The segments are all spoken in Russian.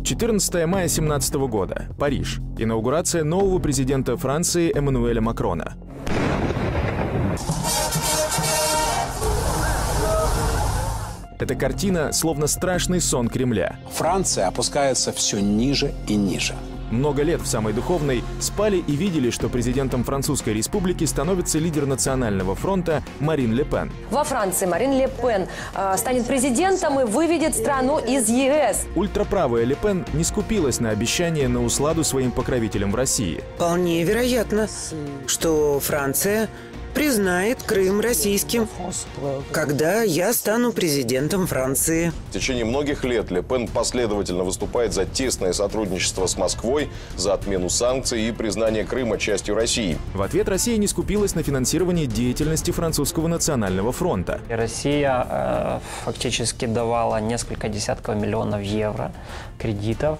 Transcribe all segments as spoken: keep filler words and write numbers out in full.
четырнадцатое мая две тысячи семнадцатого года. Париж. Инаугурация нового президента Франции Эммануэля Макрона. Эта картина словно страшный сон Кремля. Франция опускается все ниже и ниже. Много лет в самой духовной спали и видели, что президентом Французской республики становится лидер Национального фронта Марин Ле Пен. Во Франции Марин Ле Пен э, станет президентом и выведет страну из ЕС. Ультраправая Ле Пен не скупилась на обещания на усладу своим покровителям в России. Вполне вероятно, что Франция признает Крым российским, когда я стану президентом Франции. В течение многих лет Ле Пен последовательно выступает за тесное сотрудничество с Москвой, за отмену санкций и признание Крыма частью России. В ответ Россия не скупилась на финансирование деятельности Французского национального фронта. Россия э, фактически давала несколько десятков миллионов евро кредитов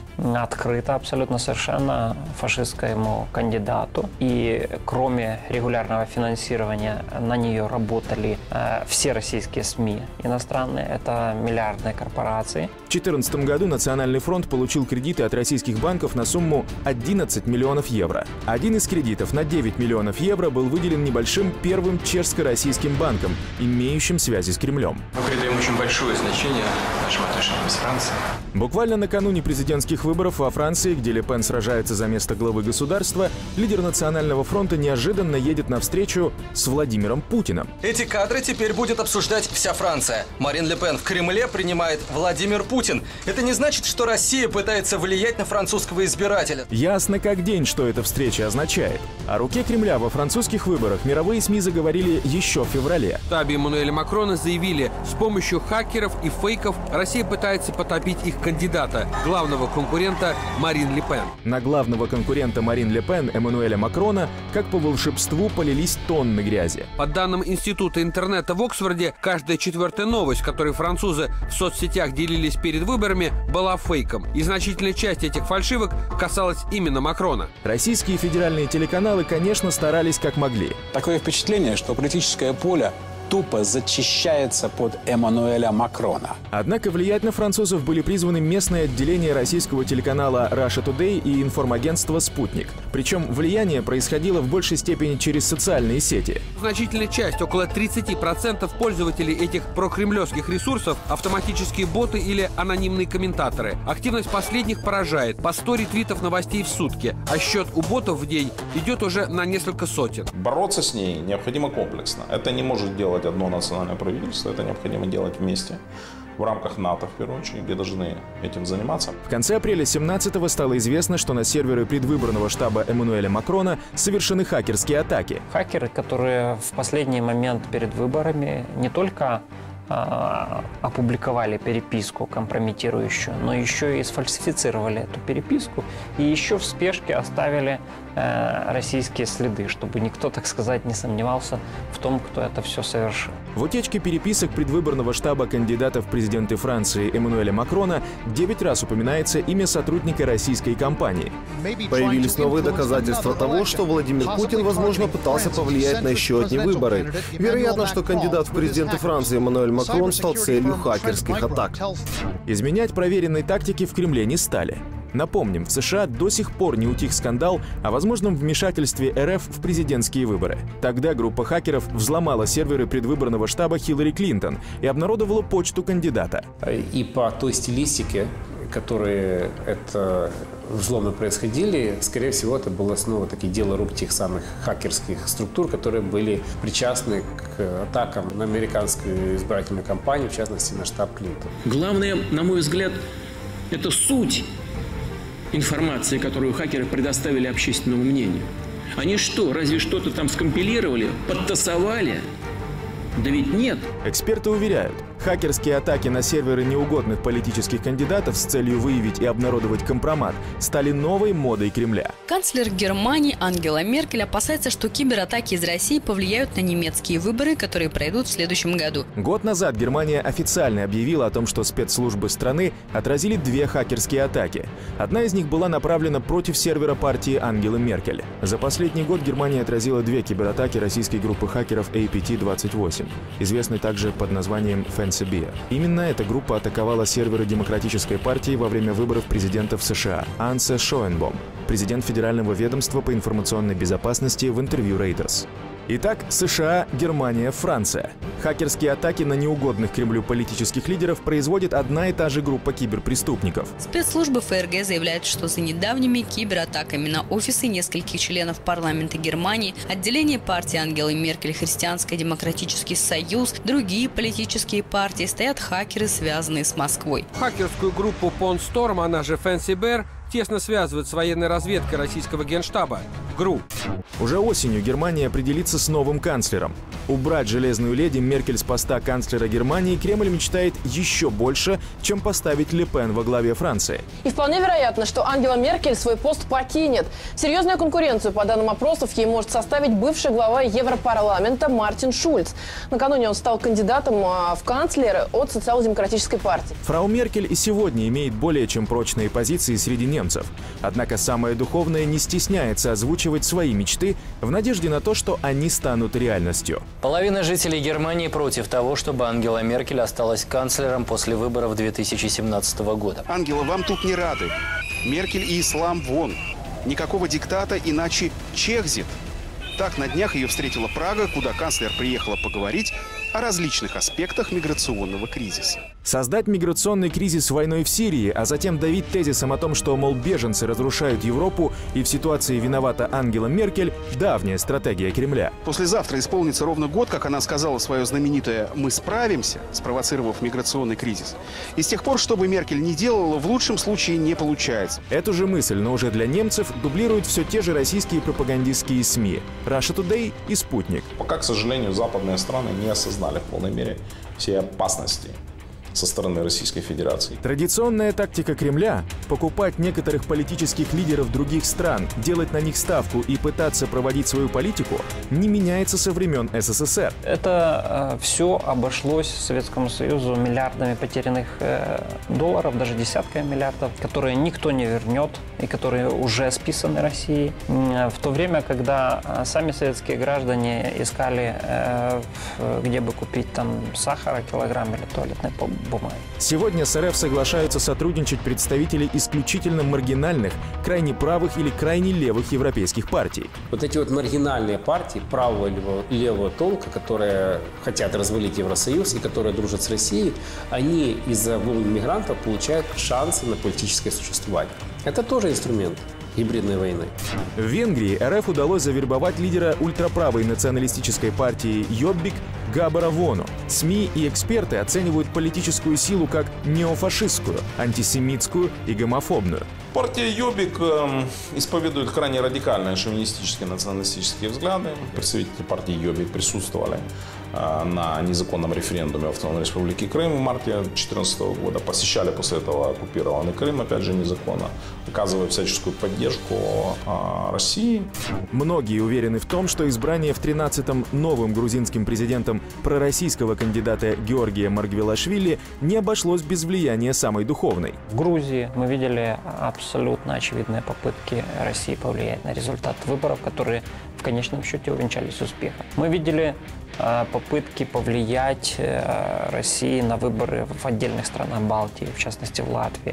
открыто абсолютно совершенно фашистскому кандидату. И кроме регулярного финансирования на нее работали э, все российские СМИ иностранные. Это миллиардные корпорации. В две тысячи четырнадцатом году Национальный фронт получил кредиты от российских банков на сумму одиннадцать миллионов евро. Один из кредитов на девять миллионов евро был выделен небольшим первым чешско-российским банком, имеющим связи с Кремлем. Мы придаем очень большое значение нашим отношениям с Францией. Буквально накануне президентских выборов во Франции, где Ле Пен сражается за место главы государства, лидер Национального фронта неожиданно едет на встречу с Владимиром Путиным. Эти кадры теперь будет обсуждать вся Франция. Марин Ле Пен в Кремле принимает Владимир Путин. Это не значит, что Россия пытается влиять на французского избирателя. Ясно как день, что эта встреча означает. О руке Кремля во французских выборах мировые СМИ заговорили еще в феврале. В штабе Эммануэля Макрона заявили, с помощью хакеров и фейков Россия пытается потопить их кандидата, главного конкурента Марин Ле Пен. На главного конкурента Марин Ле Пен, Эммануэля Макрона, как по волшебству полились тонны грязи. По данным Института интернета в Оксфорде, каждая четвертая новость, которой французы в соцсетях делились перед выборами, была фейком. И значительная часть этих фальшивок касалась именно Макрона. Российские федеральные телеканалы, конечно, старались как могли. Такое впечатление, что политическое поле тупо зачищается под Эммануэля Макрона. Однако влиять на французов были призваны местное отделение российского телеканала Russia Today и информагентство «Спутник». Причем влияние происходило в большей степени через социальные сети. Значительная часть, около тридцати процентов пользователей этих прокремлевских ресурсов – автоматические боты или анонимные комментаторы. Активность последних поражает. По сто ретвитов новостей в сутки, а счет у ботов в день идет уже на несколько сотен. Бороться с ней необходимо комплексно. Это не может делать одно национальное правительство, это необходимо делать вместе в рамках НАТО, в первую очередь, где должны этим заниматься. В конце апреля семнадцатого стало известно, что на серверы предвыборного штаба Эммануэля Макрона совершены хакерские атаки. Хакеры, которые в последний момент перед выборами не только э, опубликовали переписку компрометирующую, но еще и сфальсифицировали эту переписку и еще в спешке оставили э, российские следы, чтобы никто, так сказать, не сомневался в том, кто это все совершил. В утечке переписок предвыборного штаба кандидата в президенты Франции Эммануэля Макрона девять раз упоминается имя сотрудника российской компании. Появились новые доказательства того, что Владимир Путин, возможно, пытался повлиять на еще одни выборы. Вероятно, что кандидат в президенты Франции Эммануэль Макрон стал целью хакерских атак. Изменять проверенной тактики в Кремле не стали. Напомним, в США до сих пор не утих скандал о возможном вмешательстве РФ в президентские выборы. Тогда группа хакеров взломала серверы предвыборного штаба Хиллари Клинтон и обнародовала почту кандидата. И по той стилистике, которые это взломы происходили, скорее всего, это было снова-таки дело рук тех самых хакерских структур, которые были причастны к атакам на американскую избирательную кампанию, в частности, на штаб Клинтон. Главное, на мой взгляд, это суть информации, которую хакеры предоставили общественному мнению. Они что, разве что-то там скомпилировали, подтасовали? Да ведь нет. Эксперты уверяют, хакерские атаки на серверы неугодных политических кандидатов с целью выявить и обнародовать компромат стали новой модой Кремля. Канцлер Германии Ангела Меркель опасается, что кибератаки из России повлияют на немецкие выборы, которые пройдут в следующем году. Год назад Германия официально объявила о том, что спецслужбы страны отразили две хакерские атаки. Одна из них была направлена против сервера партии Ангелы Меркель. За последний год Германия отразила две кибератаки российской группы хакеров эй пи ти двадцать восемь, известной также под названием Phantom Фэнси Бир. Именно эта группа атаковала серверы Демократической партии во время выборов президента в США. Ансе Шоенбом, президент Федерального ведомства по информационной безопасности, в интервью Reuters. Итак, США, Германия, Франция. Хакерские атаки на неугодных Кремлю политических лидеров производит одна и та же группа киберпреступников. Спецслужбы ФРГ заявляют, что за недавними кибератаками на офисы нескольких членов парламента Германии, отделение партии Ангелы Меркель, Христианский демократический союз, другие политические партии стоят хакеры, связанные с Москвой. Хакерскую группу Pawn Storm, она же Fancy Bear, тесно связывают с военной разведкой российского генштаба ГРУ. Уже осенью Германия определится с новым канцлером. Убрать железную леди Меркель с поста канцлера Германии Кремль мечтает еще больше, чем поставить Ле Пен во главе Франции. И вполне вероятно, что Ангела Меркель свой пост покинет. Серьезную конкуренцию, по данным опросов, ей может составить бывший глава Европарламента Мартин Шульц. Накануне он стал кандидатом в канцлеры от социал-демократической партии. Фрау Меркель и сегодня имеет более чем прочные позиции среди немцев. Однако самое духовное не стесняется озвучивать свои мечты в надежде на то, что они станут реальностью. Половина жителей Германии против того, чтобы Ангела Меркель осталась канцлером после выборов две тысячи семнадцатого года. Ангела, вам тут не рады. Меркель и ислам вон. Никакого диктата, иначе чехзит. Так на днях ее встретила Прага, куда канцлер приехала поговорить о различных аспектах миграционного кризиса. Создать миграционный кризис войной в Сирии, а затем давить тезисом о том, что, мол, беженцы разрушают Европу и в ситуации виновата Ангела Меркель – давняя стратегия Кремля. Послезавтра исполнится ровно год, как она сказала свое знаменитое «мы справимся», спровоцировав миграционный кризис. И с тех пор, что бы Меркель ни делала, в лучшем случае не получается. Эту же мысль, но уже для немцев, дублируют все те же российские пропагандистские СМИ – Russia Today и Спутник. Пока, к сожалению, западные страны не осознали в полной мере все опасности со стороны Российской Федерации. Традиционная тактика Кремля – покупать некоторых политических лидеров других стран, делать на них ставку и пытаться проводить свою политику – не меняется со времен СССР. Это э, все обошлось Советскому Союзу миллиардами потерянных э, долларов, даже десятками миллиардов, которые никто не вернет и которые уже списаны Россией. В то время, когда сами советские граждане искали, э, где бы купить там сахара, килограмм или туалетной бумаги. Сегодня с РФ соглашаются сотрудничать представители исключительно маргинальных, крайне правых или крайне левых европейских партий. Вот эти вот маргинальные партии правого и левого, левого толка, которые хотят развалить Евросоюз и которые дружат с Россией, они из-за волн мигрантов получают шансы на политическое существование. Это тоже инструмент гибридной войны. В Венгрии РФ удалось завербовать лидера ультраправой националистической партии Йоббик Габора Вону. СМИ и эксперты оценивают политическую силу как неофашистскую, антисемитскую и гомофобную. Партия Йоббик э, исповедует крайне радикальные шовинистические националистические взгляды. Представители партии Йоббик присутствовали э, на незаконном референдуме в Автономной Республике Крым в марте две тысячи четырнадцатого года. Посещали после этого оккупированный Крым, опять же, незаконно, оказывая всяческую поддержку э, России. Многие уверены в том, что избрание в тринадцатом новым грузинским президентом пророссийского кандидата Георгия Маргвелашвили не обошлось без влияния самой духовной. В Грузии мы видели абсолютно очевидные попытки России повлиять на результат выборов, которые в конечном счете увенчались успехом. Мы видели э, попытки повлиять э, России на выборы в отдельных странах Балтии, в частности в Латвии.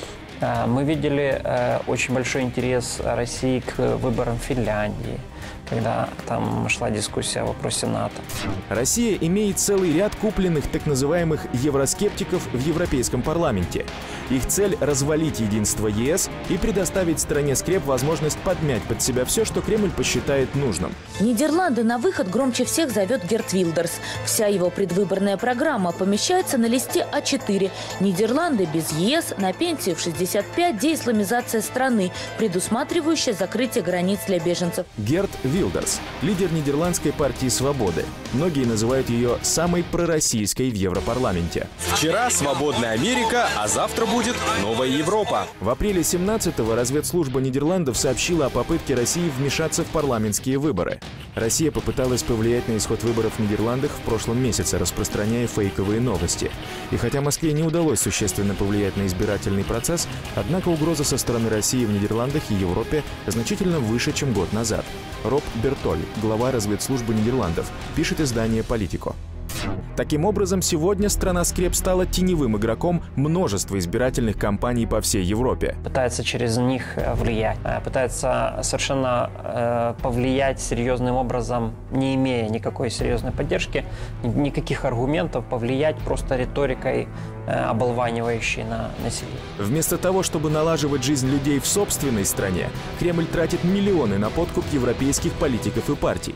Э, мы видели э, очень большой интерес России к выборам в Финляндии, когда там шла дискуссия о вопросе НАТО. Россия имеет целый ряд купленных так называемых евроскептиков в Европейском парламенте. Их цель – развалить единство ЕС и предоставить стране скреп возможность подмять под себя все, что Кремль посчитает нужным. Нидерланды на выход громче всех зовет Герт Вилдерс. Вся его предвыборная программа помещается на листе А четыре. Нидерланды без ЕС, на пенсию в шестьдесят пять, деисламизация страны, предусматривающая закрытие границ для беженцев. Герт Вилдерс – лидер Нидерландской партии «Свободы». Многие называют ее самой пророссийской в Европарламенте. Вчера свободная Америка, а завтра будет новая Европа. В апреле семнадцатого разведслужба Нидерландов сообщила о попытке России вмешаться в парламентские выборы. Россия попыталась повлиять на исход выборов в Нидерландах в прошлом месяце, распространяя фейковые новости. И хотя Москве не удалось существенно повлиять на избирательный процесс, однако угроза со стороны России в Нидерландах и Европе значительно выше, чем год назад. Роб Бертоль, глава разведслужбы Нидерландов, пишет издание «Политико». Таким образом, сегодня страна-скреп стала теневым игроком множества избирательных кампаний по всей Европе. Пытается через них влиять, пытается совершенно э, повлиять серьезным образом, не имея никакой серьезной поддержки, никаких аргументов, повлиять просто риторикой, э, оболванивающей на население. Вместо того, чтобы налаживать жизнь людей в собственной стране, Кремль тратит миллионы на подкуп европейских политиков и партий.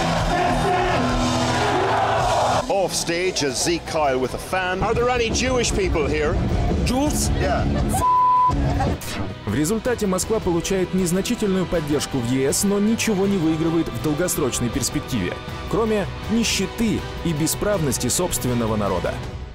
Off stage as Zeke Kyle with a fan. Are there any Jewish people here? Jews? Yeah. В результате Москва получает незначительную поддержку в ЕС, но ничего не выигрывает в долгосрочной перспективе, кроме нищеты и бесправности собственного народа.